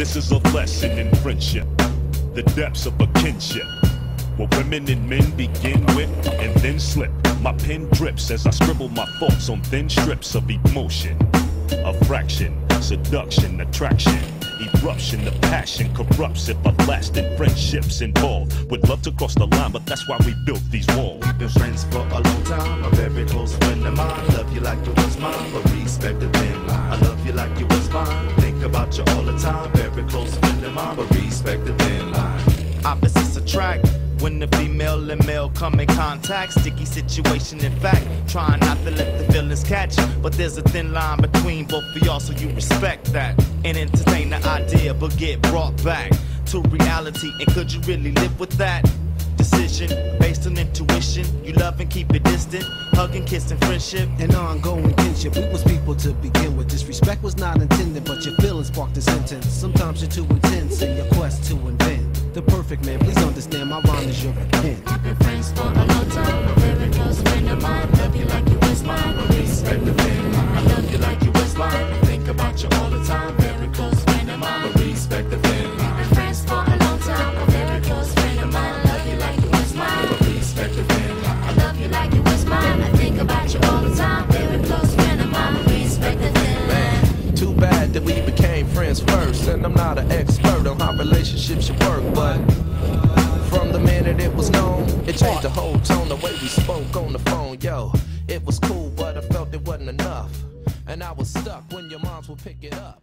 This is a lesson in friendship, the depths of a kinship, where women and men begin with and then slip. My pen drips as I scribble my thoughts on thin strips of emotion, a fraction, seduction, attraction, eruption of passion corrupts if everlasting friendships involved. Would love to cross the line, but that's why we built these walls. We've been friends for a long time, a very close friend of mine. Love you like you was mine, but respect the thin line. I love you like you was mine, think about you all the time. Very close friend of mine, but respect the thin line. Opposites attract when the female and male come in contact. Sticky situation, in fact, trying not to let the feelings catch. But there's a thin line between both of y'all, so you respect that and entertain the idea, but get brought back to reality. And could you really live with that decision based on intuition? You love and keep it distant, hug and kiss and friendship, and ongoing kinship. We was people to begin with. Disrespect was not intended, but your feelings sparked the sentence. Sometimes you're too intense in your quest to invent the perfect man. Please understand, my rhyme is your repent. We've been friends for a long time, a very close friend of mine. Love you like you was mine, but respect the thin line. I love you like you was mine, think about you all the time. Very close friend of mine, but respect the thin line. We've been friends for a long time, a very close friend of mine. Love you like you was mine, but respect the thin line. I love you like you was mine. I think about you all the time. Very close friend of mine, but respect the thin line. Too bad that we became friends first, and I'm not an expert on how relationships should work, but from the minute it was known, it changed the whole tone, the way we spoke on the phone. Yo, it was cool, but I felt it wasn't enough, and I was stuck when your moms would pick it up.